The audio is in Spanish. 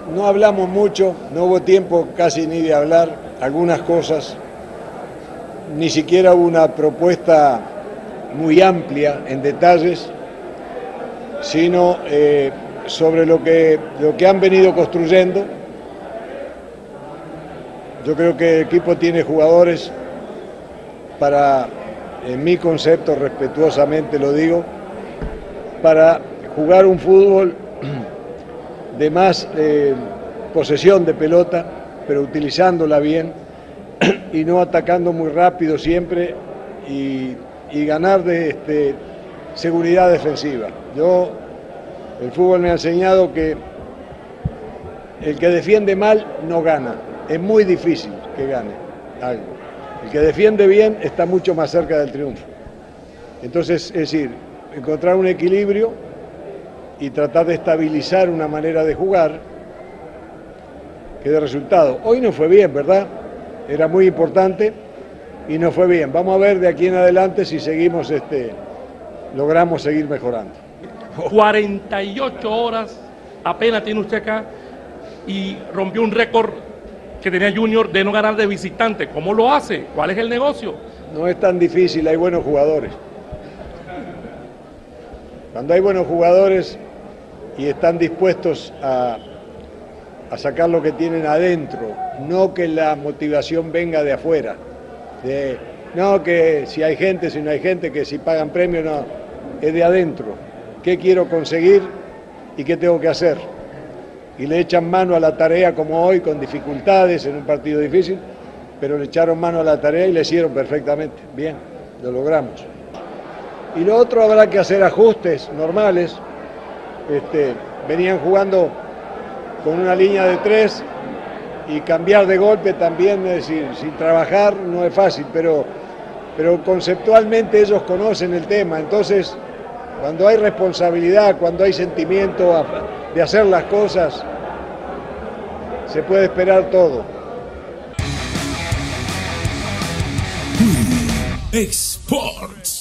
No hablamos mucho, no hubo tiempo casi ni de hablar algunas cosas, ni siquiera hubo una propuesta muy amplia en detalles, sino sobre lo que han venido construyendo. Yo creo que el equipo tiene jugadores para, en mi concepto, respetuosamente lo digo, para jugar un fútbol de más posesión de pelota, pero utilizándola bien y no atacando muy rápido siempre y ganar de seguridad defensiva. El fútbol me ha enseñado que el que defiende mal no gana, es muy difícil que gane algo. El que defiende bien está mucho más cerca del triunfo. Entonces, es decir, encontrar un equilibrio y tratar de estabilizar una manera de jugar que dé resultado. Hoy no fue bien, ¿verdad? Era muy importante y no fue bien. Vamos a ver de aquí en adelante si seguimos, logramos seguir mejorando. 48 horas apenas tiene usted acá y rompió un récord que tenía Junior de no ganar de visitante. ¿Cómo lo hace? ¿Cuál es el negocio? No es tan difícil, hay buenos jugadores. Cuando hay buenos jugadores y están dispuestos a sacar lo que tienen adentro, no que la motivación venga de afuera, no que si hay gente, si no hay gente, que si pagan premio, no, es de adentro. ¿Qué quiero conseguir y qué tengo que hacer? Y le echan mano a la tarea como hoy, con dificultades en un partido difícil, pero le echaron mano a la tarea y le hicieron perfectamente. Bien, lo logramos. Y lo otro, habrá que hacer ajustes normales. Venían jugando con una línea de 3 y cambiar de golpe también, es decir, sin trabajar no es fácil, pero conceptualmente ellos conocen el tema. Entonces, cuando hay responsabilidad, cuando hay sentimiento de hacer las cosas, se puede esperar todo. Sports.